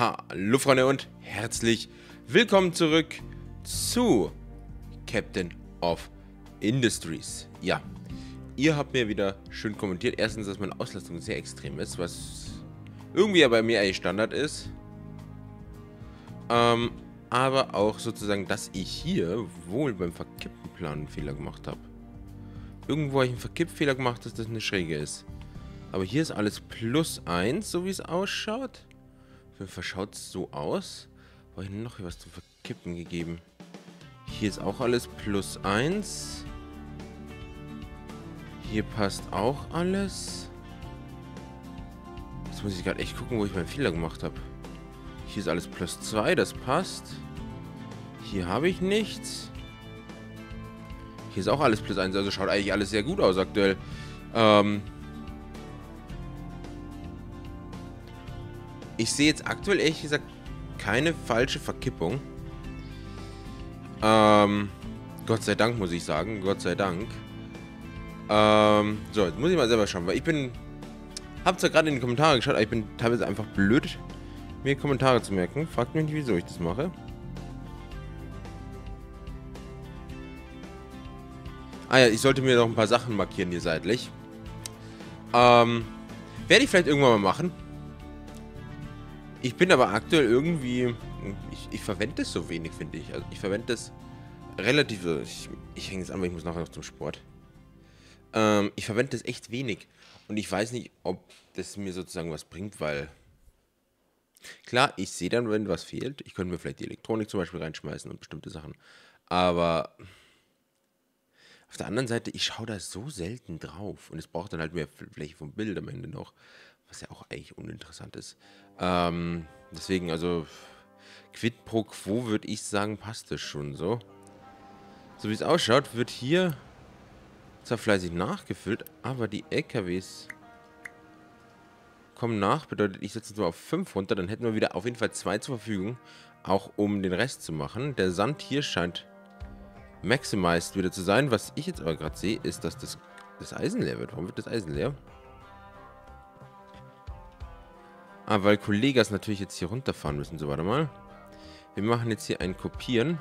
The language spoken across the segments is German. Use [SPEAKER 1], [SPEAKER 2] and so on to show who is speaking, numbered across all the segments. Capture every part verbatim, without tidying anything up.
[SPEAKER 1] Hallo Freunde und herzlich willkommen zurück zu Captain of Industries. Ja, ihr habt mir wieder schön kommentiert. Erstens, dass meine Auslastung sehr extrem ist, was irgendwie ja bei mir eigentlich Standard ist. Ähm, aber auch sozusagen, dass ich hier wohl beim Verkippenplan einen Fehler gemacht habe. Irgendwo habe ich einen Verkippfehler gemacht, dass das eine Schräge ist. Aber hier ist alles plus eins, so wie es ausschaut. Auf jeden Fall schaut es so aus. Habe ich noch hier was zum Verkippen gegeben? Hier ist auch alles plus eins. Hier passt auch alles. Jetzt muss ich gerade echt gucken, wo ich meinen Fehler gemacht habe. Hier ist alles plus zwei, das passt. Hier habe ich nichts. Hier ist auch alles plus eins, also schaut eigentlich alles sehr gut aus aktuell. Ähm... Ich sehe jetzt aktuell ehrlich gesagt keine falsche Verkippung. Ähm, Gott sei Dank, muss ich sagen. Gott sei Dank. Ähm, so, jetzt muss ich mal selber schauen, weil ich bin... Hab zwar gerade in die Kommentare geschaut, aber ich bin teilweise einfach blöd, mir Kommentare zu merken. Fragt mich nicht, wieso ich das mache. Ah ja, ich sollte mir noch ein paar Sachen markieren hier seitlich. Ähm, werde ich vielleicht irgendwann mal machen. Ich bin aber aktuell irgendwie... Ich, ich verwende es so wenig, finde ich. Also ich verwende es relativ... Ich, ich hänge jetzt an, weil ich muss nachher noch zum Sport. Ähm, ich verwende es echt wenig. Und ich weiß nicht, ob das mir sozusagen was bringt, weil... Klar, ich sehe dann, wenn was fehlt. Ich könnte mir vielleicht die Elektronik zum Beispiel reinschmeißen und bestimmte Sachen. Aber... Auf der anderen Seite, ich schaue da so selten drauf. Und es braucht dann halt mehr Fläche vom Bild am Ende noch. Was ja auch eigentlich uninteressant ist. Ähm, deswegen, also, quid pro quo würde ich sagen, passt es schon so. So wie es ausschaut, wird hier zwar fleißig nachgefüllt, aber die L K Ws kommen nach. Bedeutet, ich setze nur auf fünf runter, dann hätten wir wieder auf jeden Fall zwei zur Verfügung, auch um den Rest zu machen. Der Sand hier scheint maximized wieder zu sein. Was ich jetzt aber gerade sehe, ist, dass das, das Eisen leer wird. Warum wird das Eisen leer? Ah, weil Kollegas natürlich jetzt hier runterfahren müssen. So, warte mal. Wir machen jetzt hier ein Kopieren.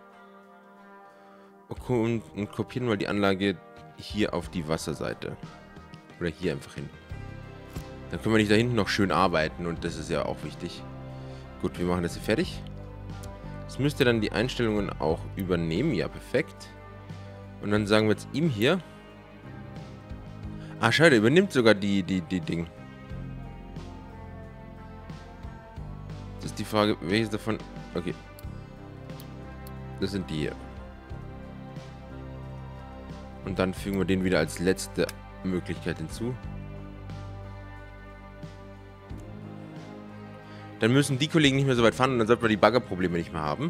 [SPEAKER 1] Und, und kopieren mal die Anlage hier auf die Wasserseite. Oder hier einfach hin. Dann können wir nicht da hinten noch schön arbeiten. Und das ist ja auch wichtig. Gut, wir machen das hier fertig. Das müsste dann die Einstellungen auch übernehmen. Ja, perfekt. Und dann sagen wir jetzt ihm hier. Ah, schade, übernimmt sogar die, die, die Ding. Das ist die Frage, welches davon... Okay. Das sind die hier. Und dann fügen wir den wieder als letzte Möglichkeit hinzu. Dann müssen die Kollegen nicht mehr so weit fahren und dann sollten wir die Baggerprobleme nicht mehr haben.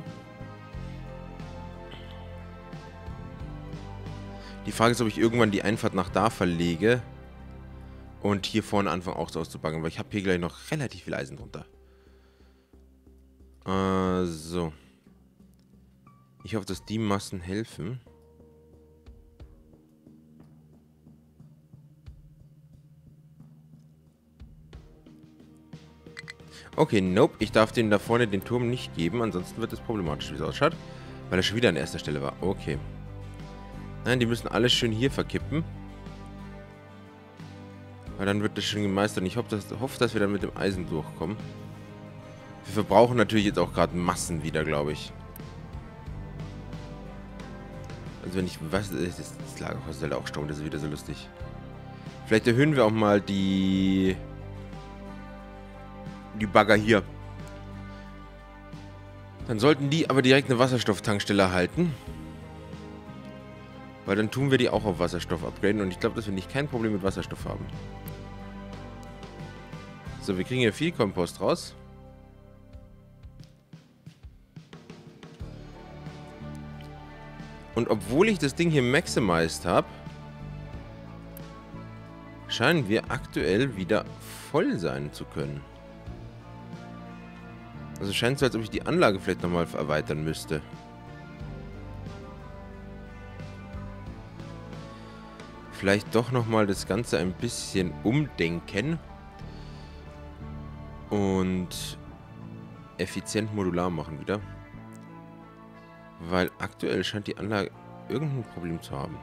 [SPEAKER 1] Die Frage ist, ob ich irgendwann die Einfahrt nach da verlege und hier vorne anfange auch so auszubaggern, weil ich habe hier gleich noch relativ viel Eisen drunter. Äh, so. Ich hoffe, dass die Massen helfen. Okay, nope. Ich darf den da vorne den Turm nicht geben. Ansonsten wird es problematisch, wie es ausschaut. Weil er schon wieder an erster Stelle war. Okay. Nein, die müssen alles schön hier verkippen. Weil dann wird das schön gemeistert. Und ich hoffe, dass, hoffe, dass wir dann mit dem Eisen durchkommen. Wir verbrauchen natürlich jetzt auch gerade Massen wieder, glaube ich. Also wenn ich... Was ist das? Das Lager kostet halt auch Strom. Das ist wieder so lustig. Vielleicht erhöhen wir auch mal die... Die Bagger hier. Dann sollten die aber direkt eine Wasserstofftankstelle erhalten. Weil dann tun wir die auch auf Wasserstoff upgraden. Und ich glaube, dass wir nicht kein Problem mit Wasserstoff haben. So, wir kriegen hier viel Kompost raus. Und obwohl ich das Ding hier maximized habe, scheinen wir aktuell wieder voll sein zu können. Also scheint es so, als ob ich die Anlage vielleicht nochmal erweitern müsste. Vielleicht doch nochmal das Ganze ein bisschen umdenken. Und effizient modular machen wieder. Weil aktuell scheint die Anlage irgendein Problem zu haben.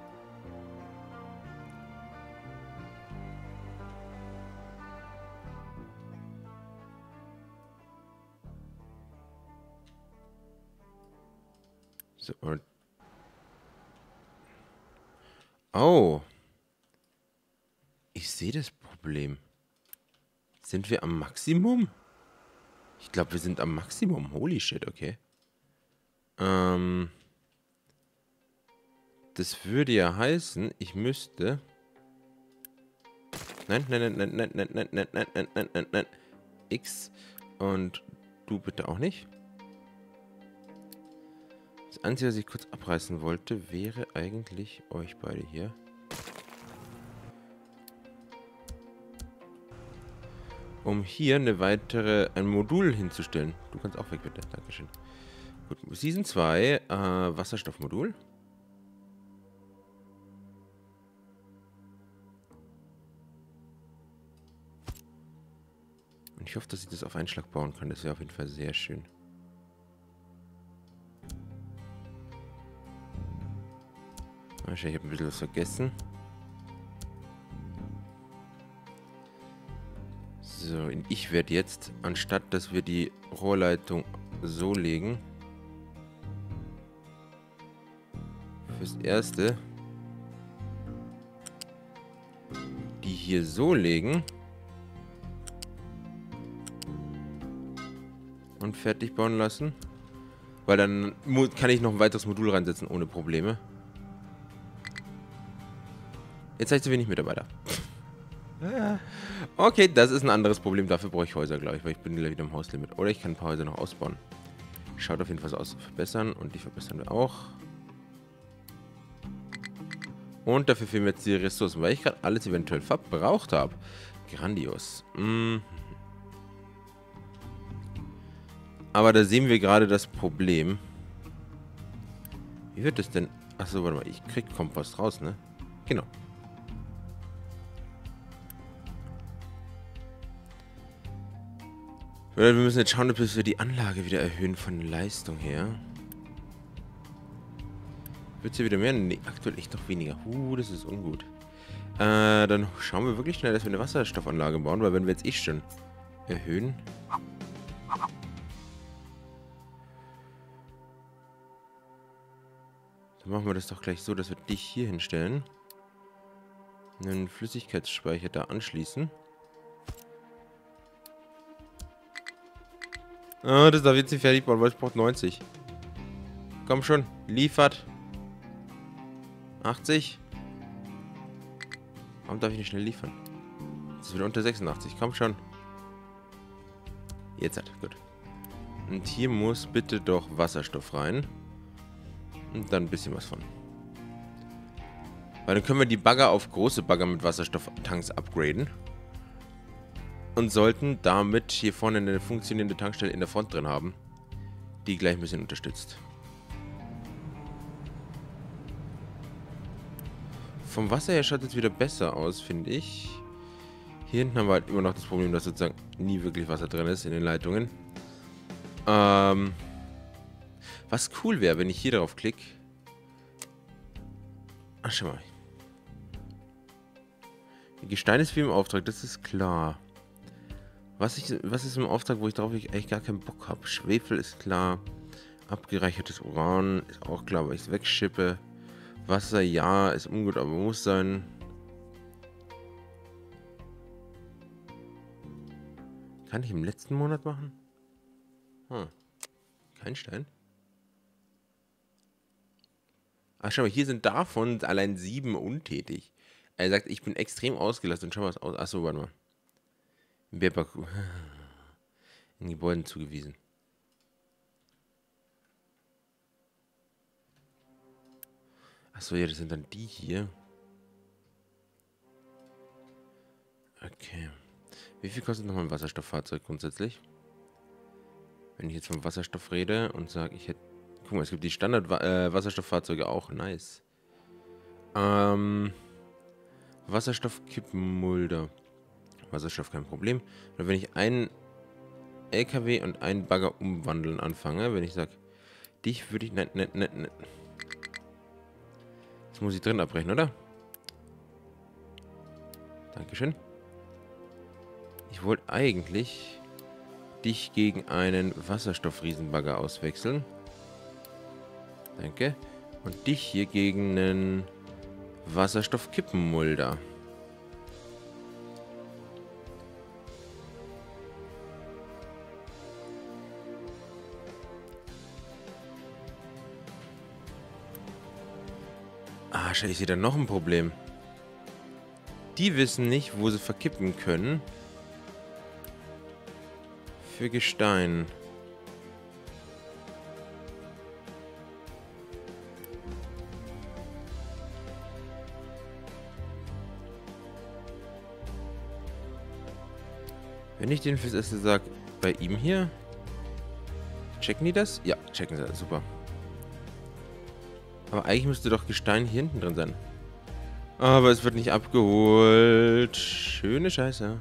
[SPEAKER 1] So, und oh. Ich sehe das Problem. Sind wir am Maximum? Ich glaube, wir sind am Maximum. Holy shit, okay. Ähm. Das würde ja heißen, ich müsste... Nein, nein, nein, nein, nein, nein, nein, nein, nein, nein, nein, nein. X. Und du bitte auch nicht. Das Einzige, was ich kurz abreißen wollte, wäre eigentlich euch beide hier. Um hier eine weitere, ein Modul hinzustellen. Du kannst auch weg, bitte. Dankeschön. Gut, Season zwei, äh, Wasserstoffmodul. Und ich hoffe, dass ich das auf einen Schlag bauen kann. Das wäre auf jeden Fall sehr schön. Ich habe ein bisschen was vergessen. So, und ich werde jetzt, anstatt dass wir die Rohrleitung so legen, fürs Erste die hier so legen und fertig bauen lassen. Weil dann kann ich noch ein weiteres Modul reinsetzen ohne Probleme. Jetzt habe ich zu wenig Mitarbeiter. Okay, das ist ein anderes Problem. Dafür brauche ich Häuser, glaube ich, weil ich bin gleich wieder im Hauslimit. Oder ich kann ein paar Häuser noch ausbauen. Schaut auf jeden Fall so aus. Verbessern. Und die verbessern wir auch. Und dafür fehlen mir jetzt die Ressourcen, weil ich gerade alles eventuell verbraucht habe. Grandios. Mm. Aber da sehen wir gerade das Problem. Wie wird das denn? Achso, warte mal. Ich krieg Kompost raus, ne? Genau. Wir müssen jetzt schauen, bis wir die Anlage wieder erhöhen von der Leistung her. Wird es hier wieder mehr? Nee, aktuell echt noch weniger. Uh, das ist ungut. Äh, dann schauen wir wirklich schnell, dass wir eine Wasserstoffanlage bauen, weil wenn wir jetzt eh schon erhöhen... Dann machen wir das doch gleich so, dass wir dich hier hinstellen. Einen Flüssigkeitsspeicher da anschließen. Ah, das darf jetzt nicht fertig bauen, weil es braucht neunzig. Komm schon, liefert. achtzig. Warum darf ich nicht schnell liefern? Das ist wieder unter sechsundachtzig, komm schon. Jetzt hat, gut. Und hier muss bitte doch Wasserstoff rein. Und dann ein bisschen was von. Weil dann können wir die Bagger auf große Bagger mit Wasserstofftanks upgraden. Und sollten damit hier vorne eine funktionierende Tankstelle in der Front drin haben, die gleich ein bisschen unterstützt. Vom Wasser her schaut es wieder besser aus, finde ich. Hier hinten haben wir halt immer noch das Problem, dass sozusagen nie wirklich Wasser drin ist in den Leitungen. Ähm, was cool wäre, wenn ich hier drauf klicke. Ach, schau mal. Gestein ist wie im Auftrag, das ist klar. Was, ich, was ist im Auftrag, wo ich drauf eigentlich gar keinen Bock habe? Schwefel ist klar. Abgereichertes Uran ist auch klar, weil ich es wegschippe. Wasser, ja, ist ungut, aber muss sein. Kann ich im letzten Monat machen? Hm. Kein Stein. Ach, schau mal, hier sind davon allein sieben untätig. Er sagt, ich bin extrem ausgelastet. Und schau mal was aus. Achso, warte mal. Bärbaku. In Gebäuden zugewiesen. Achso, ja, das sind dann die hier. Okay. Wie viel kostet nochmal ein Wasserstofffahrzeug grundsätzlich? Wenn ich jetzt vom Wasserstoff rede und sage, ich hätte... Guck mal, es gibt die Standard-Wasserstofffahrzeuge auch. Nice. Ähm... Wasserstoffkippmulder. Wasserstoff kein Problem. Oder wenn ich einen L K W und einen Bagger umwandeln anfange, wenn ich sage, dich würde ich... Nein, nein, nein, nein. Das muss ich drin abbrechen, oder? Dankeschön. Ich wollte eigentlich dich gegen einen Wasserstoff-Riesenbagger auswechseln. Danke. Und dich hier gegen einen Wasserstoff-Kippenmulder. Ah, scheiße, ich sehe da noch ein Problem. Die wissen nicht, wo sie verkippen können. Für Gestein. Wenn ich den fürs Erste sage, bei ihm hier. Checken die das? Ja, checken sie. Super. Aber eigentlich müsste doch Gestein hier hinten drin sein. Aber es wird nicht abgeholt. Schöne Scheiße.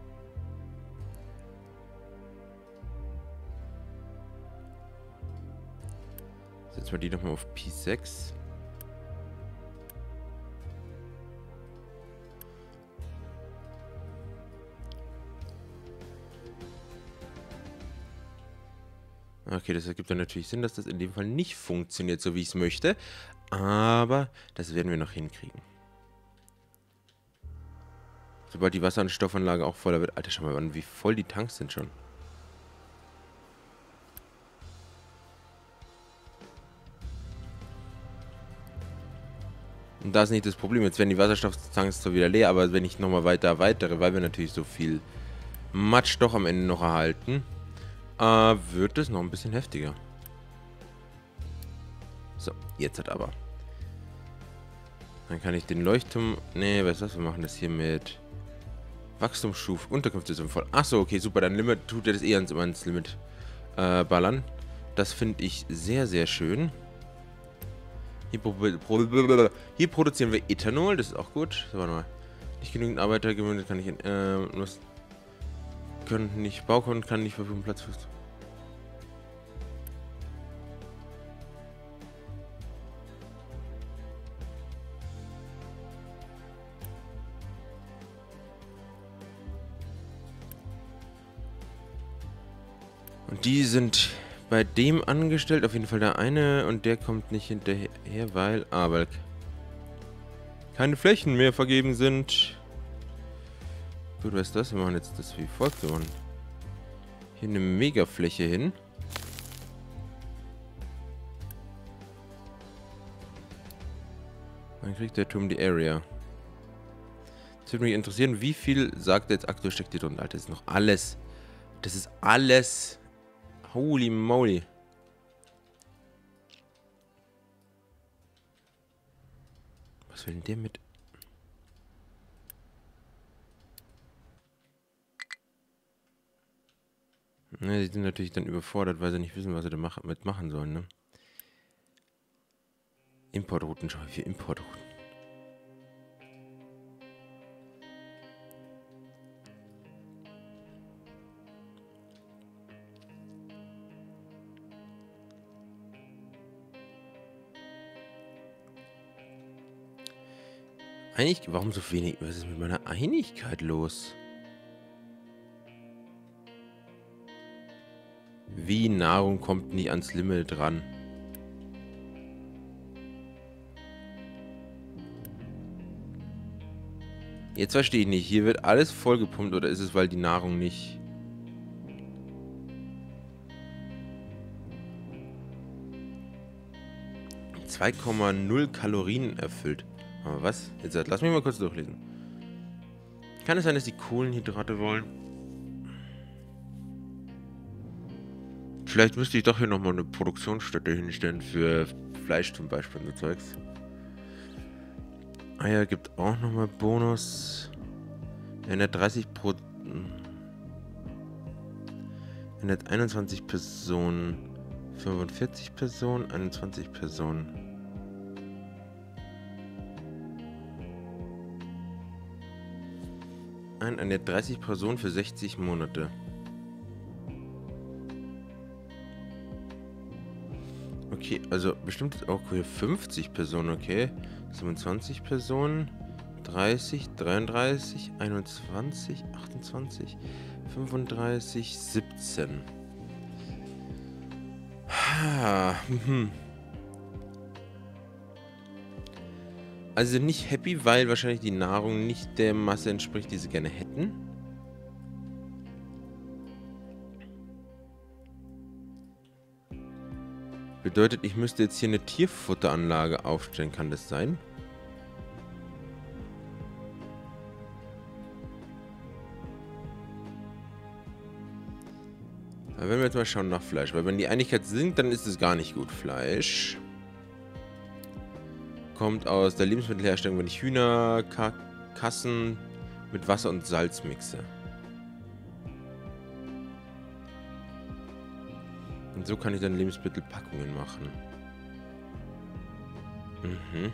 [SPEAKER 1] Setzen wir die nochmal auf P sechs. Okay, das ergibt dann natürlich Sinn, dass das in dem Fall nicht funktioniert, so wie ich es möchte. Aber das werden wir noch hinkriegen. Sobald die Wasserstoffanlage auch voller wird. Alter, schau mal an, wie voll die Tanks sind schon. Und da ist nicht das Problem. Jetzt werden die Wasserstofftanks zwar wieder leer, aber wenn ich nochmal weiter erweitere, weil wir natürlich so viel Matsch doch am Ende noch erhalten, äh, wird es noch ein bisschen heftiger. So, jetzt hat aber. Dann kann ich den Leuchtturm... Nee, weißt du was? Wir machen das hier mit Wachstumsschuf. Unterkünfte sind voll. Achso, okay, super. Dann Limit, tut er das eher ins, ins Limit äh, ballern. Das finde ich sehr, sehr schön. Hier, pro, pro, hier produzieren wir Ethanol. Das ist auch gut. So, warte mal. Nicht genügend Arbeiter gewöhnt, kann ich in... Äh, was, können nicht... Baukunden kann nicht verfügen Platz für... Und die sind bei dem angestellt, auf jeden Fall der eine, und der kommt nicht hinterher, weil aber keine Flächen mehr vergeben sind. Gut, was ist das? Wir machen jetzt das wie folgt. Wir machen hier eine Megafläche hin. Dann kriegt der Turm die Area. Das würde mich interessieren, wie viel sagt er jetzt aktuell steckt hier drin? Alter, das ist noch alles. Das ist alles. Holy moly. Was will denn der mit? Ne, die sind natürlich dann überfordert, weil sie nicht wissen, was sie da mach mitmachen sollen, ne? Importrouten, schau mal, wie Importrouten. Einig, warum so wenig? Was ist mit meiner Einigkeit los? Wie Nahrung kommt nie ans Limit ran? Jetzt verstehe ich nicht. Hier wird alles vollgepumpt, oder ist es, weil die Nahrung nicht... zwei Komma null Kalorien erfüllt. Aber was? Jetzt lass mich mal kurz durchlesen. Kann es sein, dass die Kohlenhydrate wollen? Vielleicht müsste ich doch hier nochmal eine Produktionsstätte hinstellen für Fleisch zum Beispiel und so Zeugs. Eier gibt auch nochmal Bonus. hundertdreißig pro... hunderteinundzwanzig Personen. fünfundvierzig Personen, einundzwanzig Personen. Ein, eine dreißig Personen für sechzig Monate. Okay, also bestimmt auch hier fünfzig Personen, okay. siebenundzwanzig Personen, dreißig, dreiunddreißig, einundzwanzig, achtundzwanzig, fünfunddreißig, siebzehn. Ha, hm. Also nicht happy, weil wahrscheinlich die Nahrung nicht der Masse entspricht, die sie gerne hätten. Bedeutet, ich müsste jetzt hier eine Tierfutteranlage aufstellen. Kann das sein? Da werden wir jetzt mal schauen nach Fleisch. Weil wenn die Einigkeit sinkt, dann ist es gar nicht gut. Fleisch kommt aus der Lebensmittelherstellung, wenn ich Hühnerkarkassen mit Wasser und Salz mixe. Und so kann ich dann Lebensmittelpackungen machen. Mhm.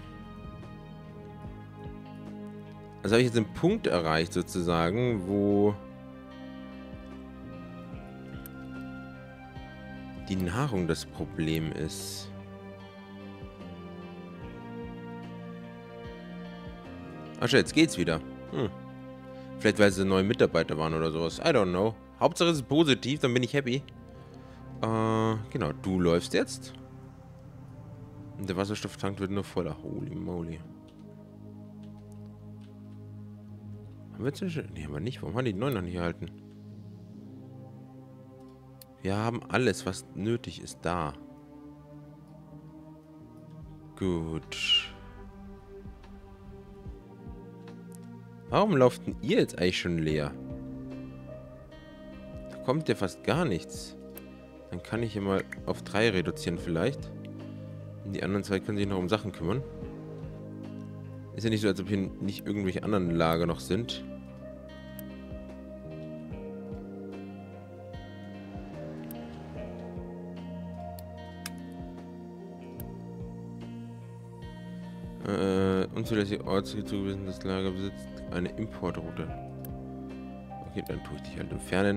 [SPEAKER 1] Also habe ich jetzt einen Punkt erreicht, sozusagen, wo die Nahrung das Problem ist. Ach schau, jetzt geht's wieder. Hm. Vielleicht, weil sie neue Mitarbeiter waren oder sowas. I don't know. Hauptsache es ist positiv, dann bin ich happy. Äh, genau, du läufst jetzt. Und der Wasserstofftank wird nur voller. Holy moly. Haben wir jetzt eine... Nee, haben wir nicht. Warum haben die die neuen noch nicht erhalten? Wir haben alles, was nötig ist, da. Gut. Warum lauft denn ihr jetzt eigentlich schon leer? Da kommt ja fast gar nichts. Dann kann ich hier mal auf drei reduzieren vielleicht. Und die anderen zwei können sich noch um Sachen kümmern. Ist ja nicht so, als ob hier nicht irgendwelche anderen Lager noch sind. Äh, unzulässige Orte zugewiesen, das Lager besitzt eine Importroute. Okay, dann tue ich dich halt entfernen.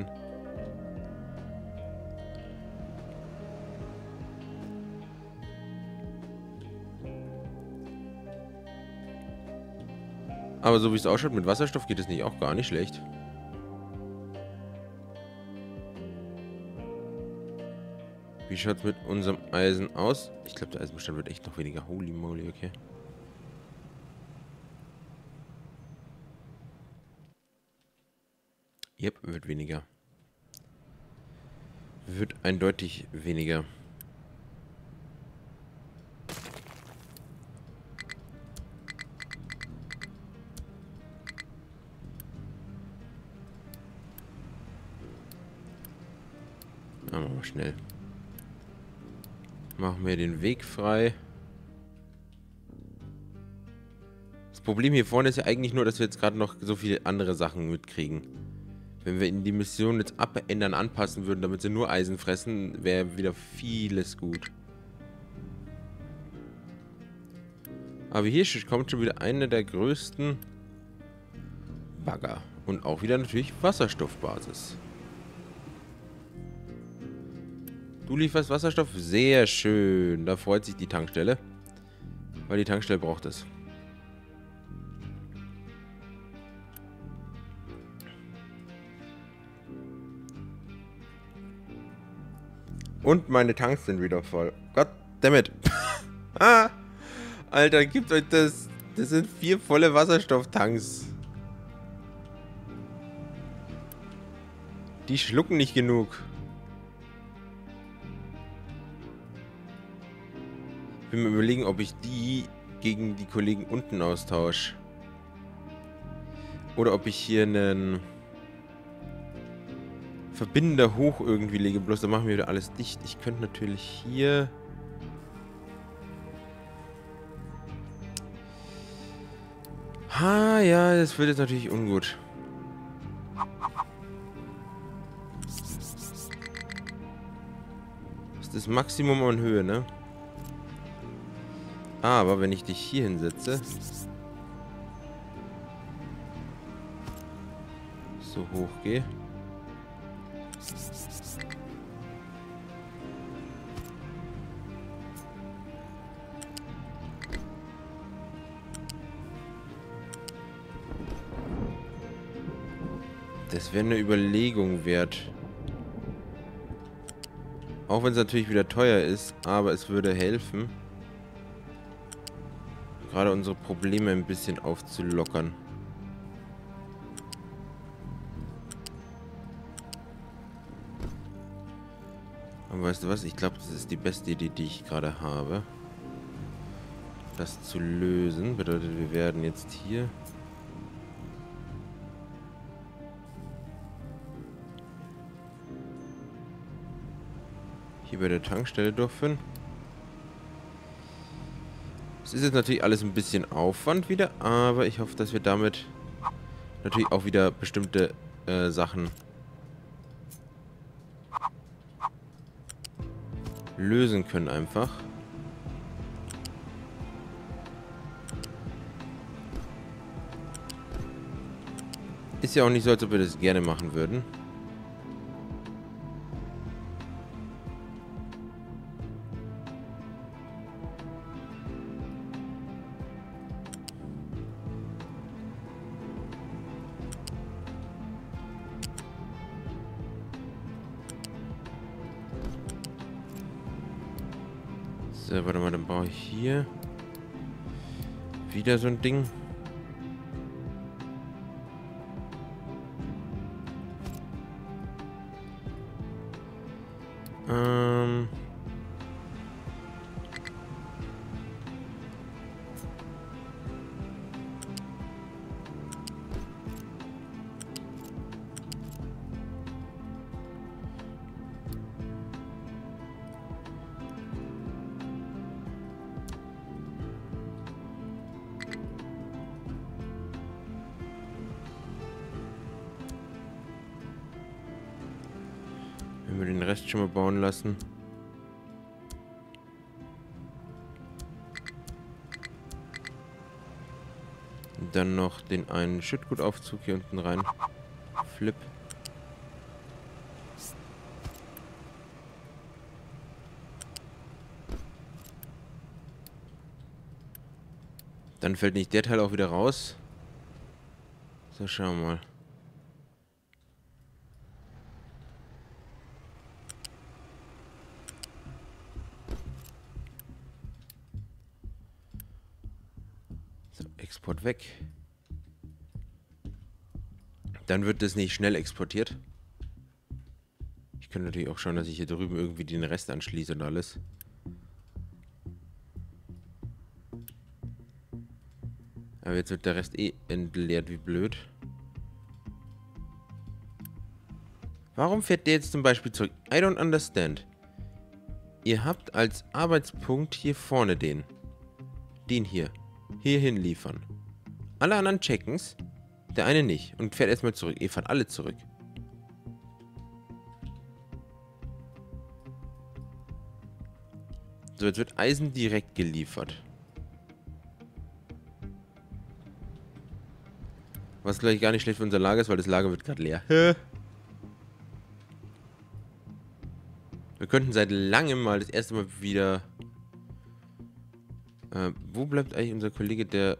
[SPEAKER 1] Aber so wie es ausschaut, mit Wasserstoff geht es nicht auch gar nicht schlecht. Wie schaut es mit unserem Eisen aus? Ich glaube, der Eisenbestand wird echt noch weniger. Holy moly, okay. Yep, wird weniger. Wird eindeutig weniger. Machen wir mal schnell. Machen wir den Weg frei. Das Problem hier vorne ist ja eigentlich nur, dass wir jetzt gerade noch so viele andere Sachen mitkriegen. Wenn wir in die Mission jetzt abändern, anpassen würden, damit sie nur Eisen fressen, wäre wieder vieles gut. Aber hier kommt schon wieder eine der größten Bagger. Und auch wieder natürlich Wasserstoffbasis. Du lieferst Wasserstoff? Sehr schön. Da freut sich die Tankstelle. Weil die Tankstelle braucht es. Und meine Tanks sind wieder voll. Goddammit. Ah, Alter, gibt euch das. Das sind vier volle Wasserstofftanks. Die schlucken nicht genug. Ich bin mir überlegen, ob ich die gegen die Kollegen unten austausche. Oder ob ich hier einen Verbinder hoch irgendwie lege. Bloß dann machen wir wieder alles dicht. Ich könnte natürlich hier... Ha, ja, das wird jetzt natürlich ungut. Das ist das Maximum an Höhe, ne? Aber wenn ich dich hier hinsetze, so hoch gehe, Das wäre eine Überlegung wert. Auch wenn es natürlich wieder teuer ist, aber es würde helfen, gerade unsere Probleme ein bisschen aufzulockern. Und weißt du was? Ich glaube, das ist die beste Idee, die ich gerade habe. Das zu lösen bedeutet, wir werden jetzt hier hier bei der Tankstelle durchführen. Es ist jetzt natürlich alles ein bisschen Aufwand wieder, aber ich hoffe, dass wir damit natürlich auch wieder bestimmte äh, Sachen lösen können einfach. Ist ja auch nicht so, als ob wir das gerne machen würden. So, warte mal, dann brauche ich hier wieder so ein Ding. Ähm... Wenn wir den Rest schon mal bauen lassen. Und dann noch den einen Schüttgutaufzug hier unten rein. Flip. Dann fällt nicht der Teil auch wieder raus. So, schauen wir mal. So, Export weg. Dann wird das nicht schnell exportiert. Ich kann natürlich auch schauen, dass ich hier drüben irgendwie den Rest anschließe und alles. Aber jetzt wird der Rest eh entleert, wie blöd. Warum fährt der jetzt zum Beispiel zurück? I don't understand. Ihr habt als Arbeitspunkt hier vorne den. Den hier. Hierhin liefern. Alle anderen checken's. Der eine nicht. Und fährt erstmal zurück. Ihr fahrt alle zurück. So, jetzt wird Eisen direkt geliefert. Was gleich gar nicht schlecht für unser Lager ist, weil das Lager wird gerade leer. Wir könnten seit langem mal das erste Mal wieder... Äh, wo bleibt eigentlich unser Kollege, der...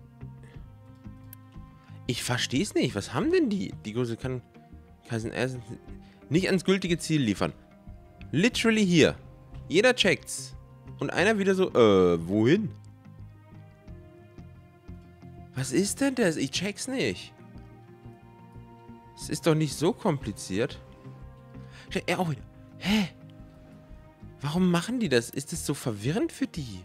[SPEAKER 1] Ich verstehe es nicht. Was haben denn die? Die Große kann... kann erst nicht ans gültige Ziel liefern. Literally hier. Jeder checkt's. Und einer wieder so, äh, wohin? Was ist denn das? Ich check's nicht. Es ist doch nicht so kompliziert. Er auch wieder. Hä? Warum machen die das? Ist das so verwirrend für die?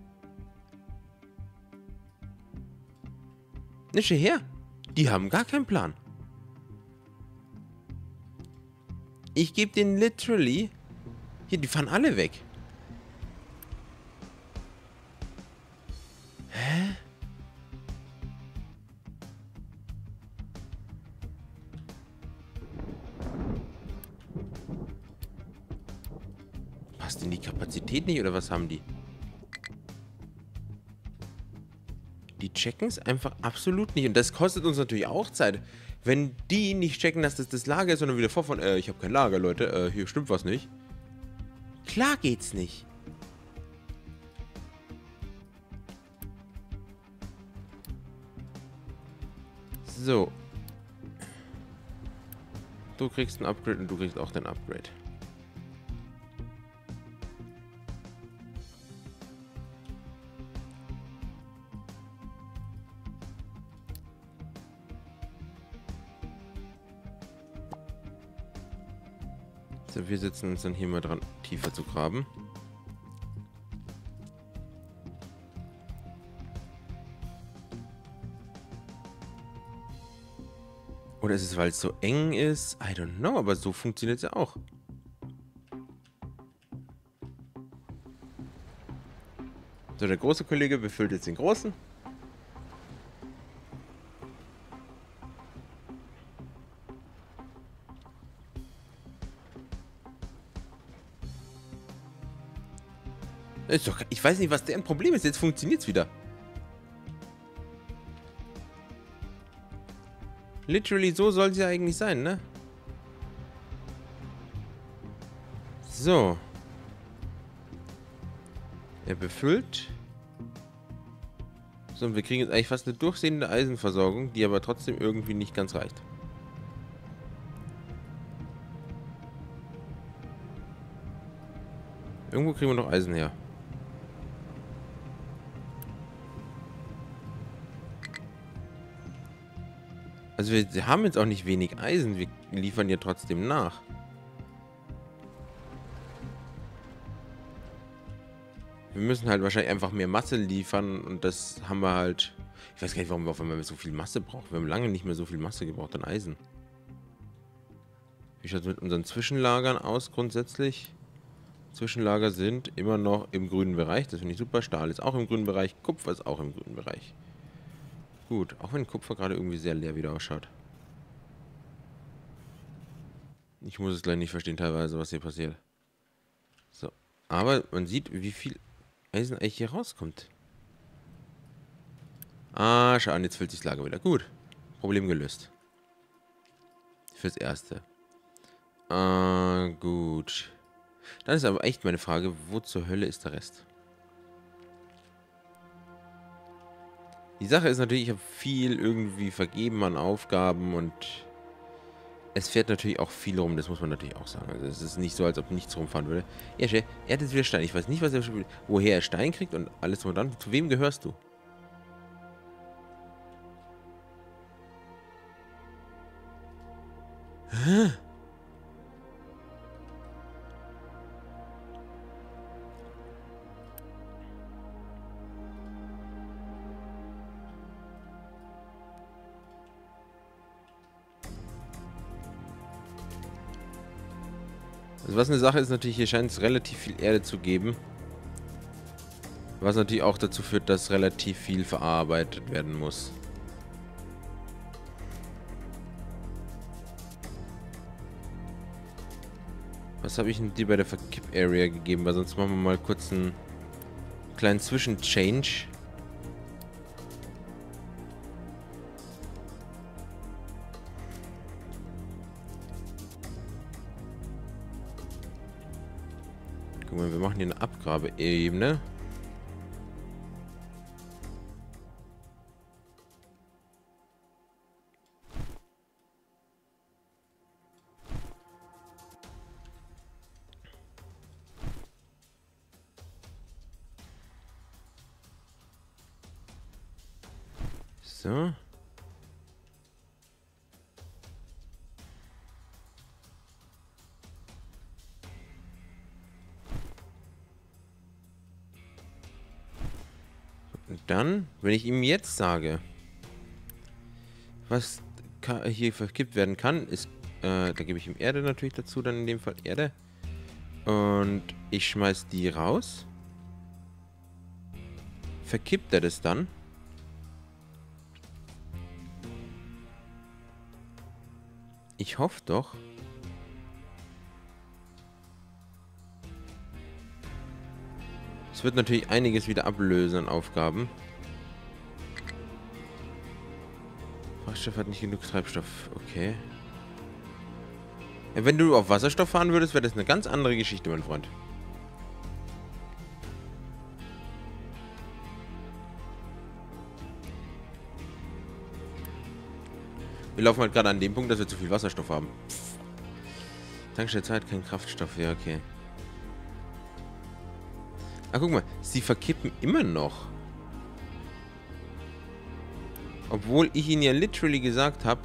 [SPEAKER 1] Nicht her. Die haben gar keinen Plan. Ich gebe den literally... Hier, die fahren alle weg. Hä? Passt denn die Kapazität nicht oder was haben die? Die checken es einfach absolut nicht. Und das kostet uns natürlich auch Zeit. Wenn die nicht checken, dass das das Lager ist, sondern wieder vorfahren, äh, ich habe kein Lager, Leute, äh, hier stimmt was nicht. Klar geht's nicht. So. Du kriegst ein Upgrade und du kriegst auch den Upgrade. So, wir setzen uns dann hier mal dran, tiefer zu graben. Oder ist es, weil es so eng ist? I don't know, aber so funktioniert es ja auch. So, der große Kollege befüllt jetzt den großen. Ist doch, ich weiß nicht, was deren Problem ist. Jetzt funktioniert es wieder. Literally, so soll es ja eigentlich sein, ne? So. Er befüllt. So, und wir kriegen jetzt eigentlich fast eine durchsehende Eisenversorgung, die aber trotzdem irgendwie nicht ganz reicht. Irgendwo kriegen wir noch Eisen her. Also wir haben jetzt auch nicht wenig Eisen, wir liefern ja trotzdem nach. Wir müssen halt wahrscheinlich einfach mehr Masse liefern und das haben wir halt... Ich weiß gar nicht, warum wir auf einmal so viel Masse brauchen. Wir haben lange nicht mehr so viel Masse gebraucht an Eisen. Wie schaut es mit unseren Zwischenlagern aus grundsätzlich? Zwischenlager sind immer noch im grünen Bereich. Das finde ich super. Stahl ist auch im grünen Bereich. Kupfer ist auch im grünen Bereich. Gut, auch wenn Kupfer gerade irgendwie sehr leer wieder ausschaut. Ich muss es gleich nicht verstehen teilweise, was hier passiert. So, aber man sieht, wie viel Eisen eigentlich hier rauskommt. Ah, schau an, jetzt füllt sich das Lager wieder. Gut, Problem gelöst. Fürs Erste. Ah, gut. Dann ist aber echt meine Frage, wo zur Hölle ist der Rest? Die Sache ist natürlich, ich habe viel irgendwie vergeben an Aufgaben und es fährt natürlich auch viel rum, das muss man natürlich auch sagen. Also es ist nicht so, als ob nichts rumfahren würde. Ja, er hat jetzt wieder Stein. Ich weiß nicht, was er, woher er Stein kriegt und alles und dann. Zu wem gehörst du? Hä? Also was eine Sache ist, natürlich, hier scheint es relativ viel Erde zu geben. Was natürlich auch dazu führt, dass relativ viel verarbeitet werden muss. Was habe ich denn dir bei der Verkipp-Area gegeben? Weil sonst machen wir mal kurz einen kleinen Zwischenchange. Guck mal, wir machen hier eine Abgrabeebene. So. Und dann, wenn ich ihm jetzt sage, was hier verkippt werden kann, ist, äh, da gebe ich ihm Erde natürlich dazu, dann in dem Fall Erde. Und ich schmeiß die raus. Verkippt er das dann? Ich hoffe doch. Es wird natürlich einiges wieder ablösen an Aufgaben. Frachtstoff hat nicht genug Treibstoff. Okay. Ja, wenn du auf Wasserstoff fahren würdest, wäre das eine ganz andere Geschichte, mein Freund. Wir laufen halt gerade an dem Punkt, dass wir zu viel Wasserstoff haben. Pff. Tankstellenzeit, kein Kraftstoff. Ja, okay. Ah, guck mal. Sie verkippen immer noch. Obwohl ich ihnen ja literally gesagt habe...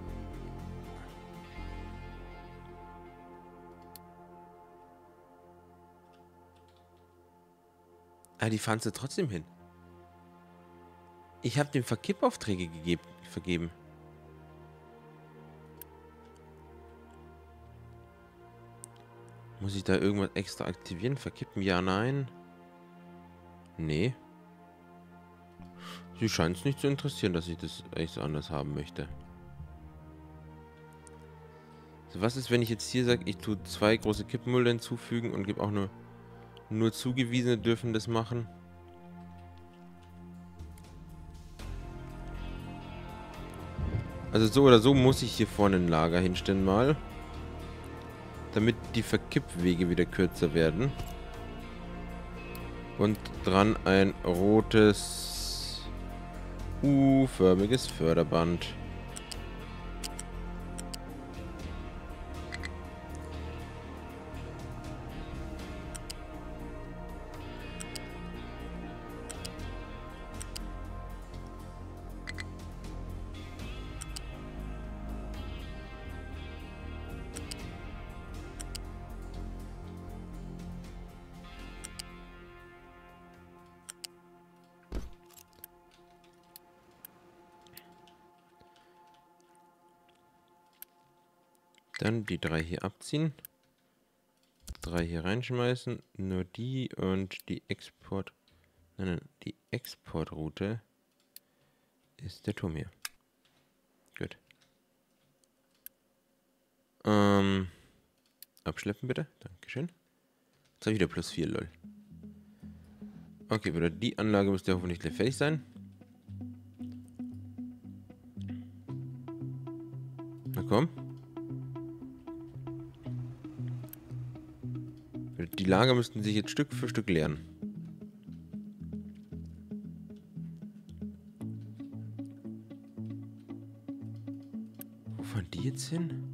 [SPEAKER 1] Ah, die fahren sie trotzdem hin. Ich habe dem Verkippaufträge gegeben, vergeben. Muss ich da irgendwas extra aktivieren? Verkippen? Ja, nein. Nee. Sie scheint es nicht zu interessieren, dass ich das echt so anders haben möchte. So, was ist, wenn ich jetzt hier sage, ich tue zwei große Kippmüller hinzufügen und gebe auch nur, nur Zugewiesene dürfen das machen? Also so oder so muss ich hier vorne ein Lager hinstellen mal. Damit die Verkippwege wieder kürzer werden. Und dran ein rotes U-förmiges Förderband. Dann die drei hier abziehen. Drei hier reinschmeißen. Nur die und die Export... Nein, nein, die Exportroute ist der Turm hier. Gut. Ähm... Abschleppen bitte. Dankeschön. Jetzt habe ich wieder plus vier, lol. Okay, wieder die Anlage müsste hoffentlich gleich fertig sein. Na komm. Die Lager müssten sich jetzt Stück für Stück leeren. Wo fahren die jetzt hin?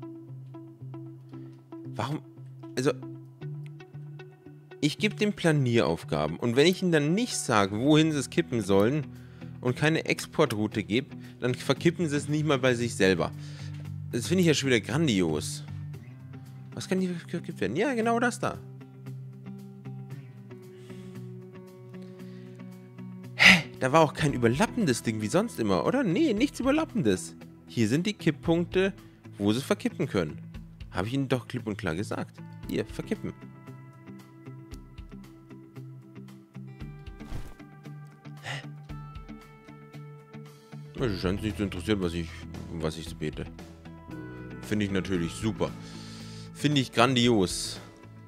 [SPEAKER 1] Warum? Also, ich gebe dem Planieraufgaben. Und wenn ich ihnen dann nicht sage, wohin sie es kippen sollen und keine Exportroute gebe, dann verkippen sie es nicht mal bei sich selber. Das finde ich ja schon wieder grandios. Was kann hier gekippt werden? Ja, genau das da. Da war auch kein überlappendes Ding wie sonst immer, oder? Nee, nichts Überlappendes. Hier sind die Kipppunkte, wo sie verkippen können. Habe ich ihnen doch klipp und klar gesagt. Hier, verkippen. Hä? Es scheint nicht zu interessieren, was ich, was ich so bete. Finde ich natürlich super. Finde ich grandios.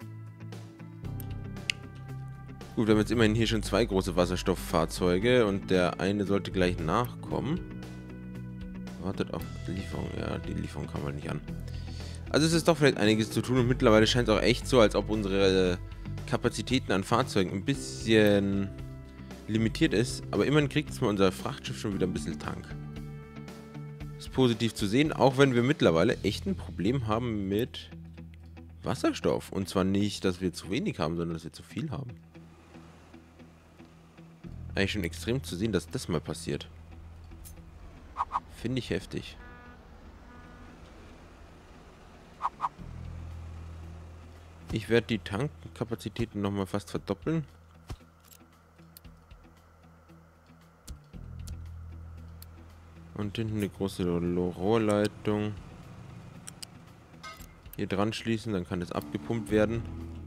[SPEAKER 1] Gut, wir haben jetzt immerhin hier schon zwei große Wasserstofffahrzeuge und der eine sollte gleich nachkommen. Wartet auf die Lieferung. Ja, die Lieferung kam halt nicht an. Also es ist doch vielleicht einiges zu tun und mittlerweile scheint es auch echt so, als ob unsere Kapazitäten an Fahrzeugen ein bisschen limitiert ist. Aber immerhin kriegt es mal unser Frachtschiff schon wieder ein bisschen Tank. Ist positiv zu sehen, auch wenn wir mittlerweile echt ein Problem haben mit Wasserstoff. Und zwar nicht, dass wir zu wenig haben, sondern dass wir zu viel haben. Eigentlich schon extrem zu sehen, dass das mal passiert. Finde ich heftig. Ich werde die Tankkapazitäten nochmal fast verdoppeln. Und hinten eine große Rohrleitung. Hier dran schließen, dann kann das abgepumpt werden.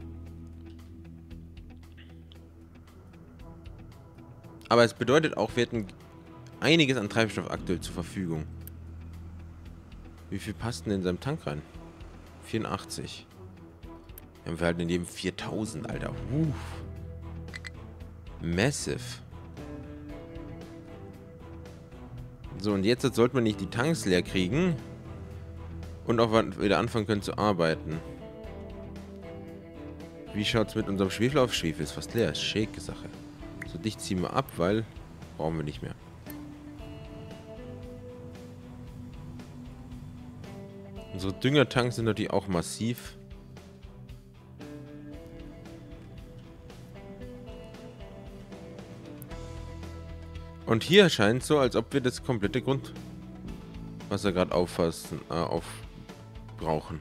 [SPEAKER 1] Aber es bedeutet auch, wir hätten einiges an Treibstoff aktuell zur Verfügung. Wie viel passt denn in seinem Tank rein? vierundachtzig. Wir haben halt in jedem viertausend, Alter. Uff. Massive. So, und jetzt sollte man nicht die Tanks leer kriegen. Und auch wieder anfangen können zu arbeiten. Wie schaut es mit unserem Schwefel auf? Schwefel ist fast leer. Ist schicke Sache. So, dich ziehen wir ab, weil brauchen wir nicht mehr. Unsere Düngertanks sind natürlich auch massiv. Und hier scheint es so, als ob wir das komplette Grundwasser gerade auffassen, äh, aufbrauchen.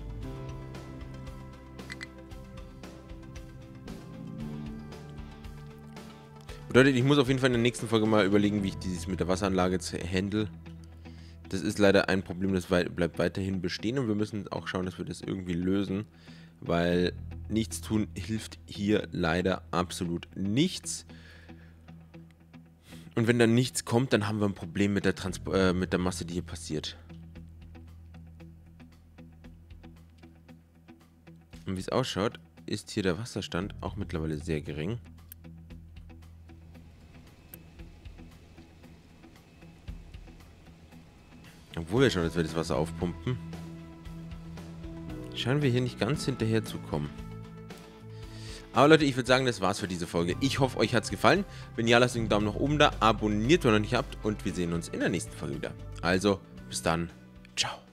[SPEAKER 1] Bedeutet, ich muss auf jeden Fall in der nächsten Folge mal überlegen, wie ich dieses mit der Wasseranlage handle. Das ist leider ein Problem, das wei- bleibt weiterhin bestehen und wir müssen auch schauen, dass wir das irgendwie lösen, weil nichts tun hilft hier leider absolut nichts. Und wenn dann nichts kommt, dann haben wir ein Problem mit der, Transpo äh, mit der Masse, die hier passiert. Und wie es ausschaut, ist hier der Wasserstand auch mittlerweile sehr gering. Obwohl wir schon, dass wir das Wasser aufpumpen, scheinen wir hier nicht ganz hinterher zu kommen. Aber Leute, ich würde sagen, das war's für diese Folge. Ich hoffe, euch hat's gefallen. Wenn ja, lasst einen Daumen nach oben da, abonniert, wenn ihr noch nicht habt und wir sehen uns in der nächsten Folge wieder. Also, bis dann. Ciao.